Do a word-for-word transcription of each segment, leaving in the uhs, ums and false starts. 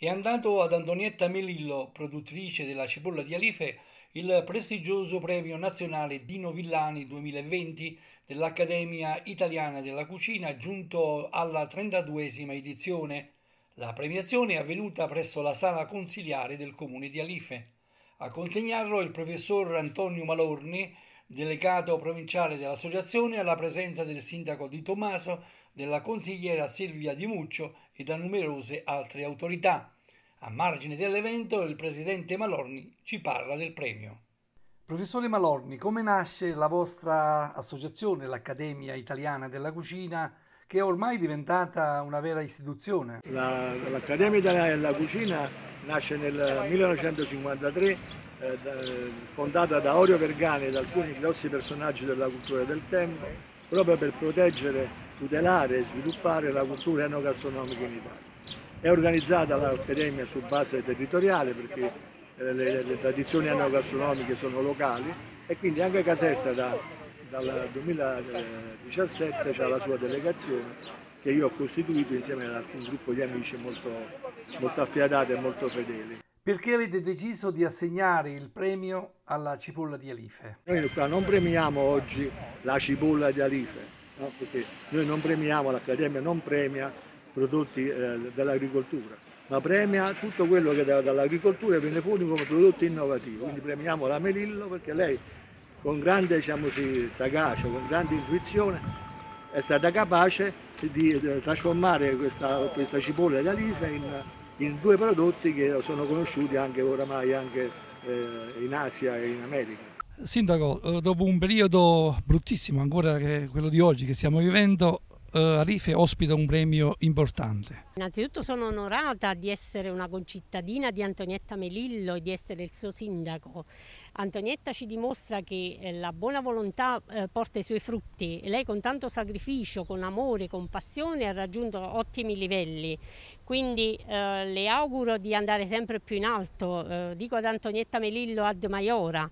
È andato ad Antonietta Melillo, produttrice della cipolla di Alife, il prestigioso premio nazionale Dino Villani duemilaventi dell'Accademia Italiana della Cucina, giunto alla trentaduesima edizione. La premiazione è avvenuta presso la sala consiliare del comune di Alife. A consegnarlo il professor Antonio Malorni, delegato provinciale dell'associazione, alla presenza del sindaco Di Tommaso, della consigliera Silvia Di Muccio e da numerose altre autorità. A margine dell'evento il presidente Malorni ci parla del premio. Professore Malorni, come nasce la vostra associazione, l'Accademia Italiana della Cucina, che è ormai diventata una vera istituzione? La, L'Accademia Italiana della Cucina nasce nel millenovecentocinquantatré, eh, da, fondata da Orio Vergani e da alcuni grossi personaggi della cultura del tempo, proprio per proteggere, tutelare e sviluppare la cultura enogastronomica in Italia. È organizzata l'Accademia su base territoriale perché eh, le, le tradizioni enogastronomiche sono locali e quindi anche Caserta da, dal duemiladiciassette ha la sua delegazione che io ho costituito insieme ad un gruppo di amici molto, molto affiatati e molto fedeli. Perché avete deciso di assegnare il premio alla cipolla di Alife? Noi qua non premiamo oggi la cipolla di Alife, no? Perché noi non premiamo, l'Accademia non premia prodotti eh, dell'agricoltura, ma premia tutto quello che da, dall'agricoltura viene fuori come prodotti innovativi. Quindi premiamo la Melillo perché lei con grande, diciamo così, sagacia, con grande intuizione è stata capace di, di trasformare questa, questa cipolla di Alife in, in due prodotti che sono conosciuti anche oramai anche eh, in Asia e in America. Sindaco, dopo un periodo bruttissimo ancora che quello di oggi che stiamo vivendo, Alife ospita un premio importante. Innanzitutto sono onorata di essere una concittadina di Antonietta Melillo e di essere il suo sindaco. Antonietta ci dimostra che la buona volontà porta i suoi frutti. Lei con tanto sacrificio, con amore, con passione ha raggiunto ottimi livelli. Quindi eh, le auguro di andare sempre più in alto. Eh, dico ad Antonietta Melillo ad Maiora.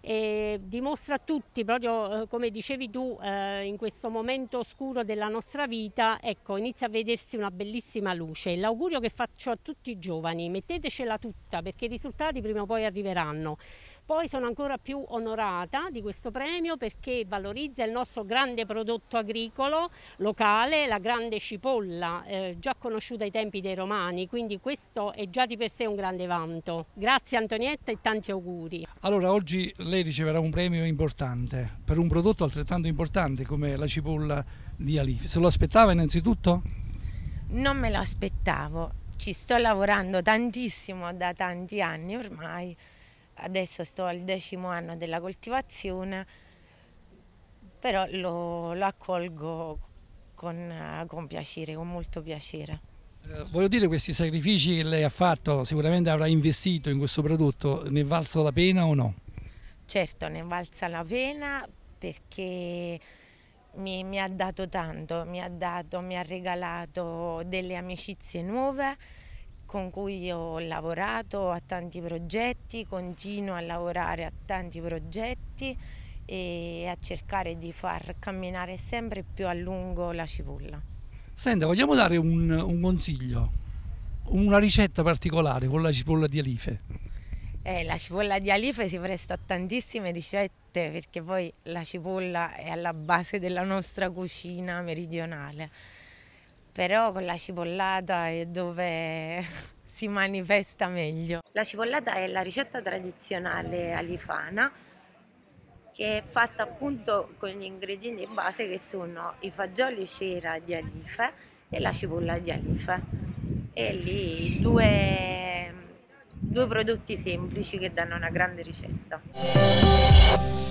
E dimostra a tutti, proprio eh, come dicevi tu, eh, in questo momento oscuro della nostra vita, ecco, inizia a vedersi una bellissima luce. L'augurio che faccio a tutti i giovani: mettetecela tutta perché i risultati prima o poi arriveranno. Poi sono ancora più onorata di questo premio perché valorizza il nostro grande prodotto agricolo locale, la grande cipolla, eh, già conosciuta ai tempi dei Romani, quindi questo è già di per sé un grande vanto. Grazie Antonietta e tanti auguri. Allora, oggi lei riceverà un premio importante per un prodotto altrettanto importante come la cipolla di Alife. Se lo aspettava innanzitutto? Non me lo aspettavo, ci sto lavorando tantissimo da tanti anni ormai. Adesso sto al decimo anno della coltivazione, però lo, lo accolgo con, con piacere, con molto piacere. Eh, voglio dire, questi sacrifici che lei ha fatto, sicuramente avrà investito in questo prodotto, ne è valsa la pena o no? Certo, ne è valsa la pena perché mi, mi ha dato tanto, mi ha, dato, mi ha regalato delle amicizie nuove, con cui ho lavorato a tanti progetti, continuo a lavorare a tanti progetti e a cercare di far camminare sempre più a lungo la cipolla. Senta, vogliamo dare un, un consiglio, una ricetta particolare con la cipolla di Alife? Eh, la cipolla di Alife si presta a tantissime ricette perché poi la cipolla è alla base della nostra cucina meridionale. Però con la cipollata è dove si manifesta meglio. La cipollata è la ricetta tradizionale alifana che è fatta appunto con gli ingredienti base che sono i fagioli cera di Alife e la cipolla di Alife. E lì due, due prodotti semplici che danno una grande ricetta.